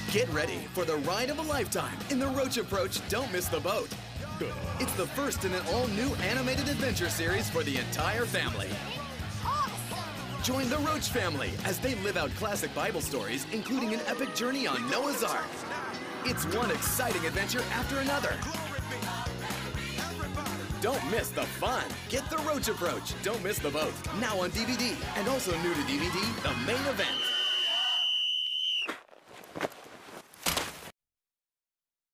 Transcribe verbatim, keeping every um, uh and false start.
Get ready for the ride of a lifetime in the Roach Approach Don't Miss the Boat. It's the first in an all-new animated adventure series for the entire family. Join the Roach family as they live out classic Bible stories, including an epic journey on Noah's Ark. It's one exciting adventure after another. Don't miss the fun. Get the Roach Approach Don't Miss the Boat. Now on D V D, and also new to D V D, The Main Event.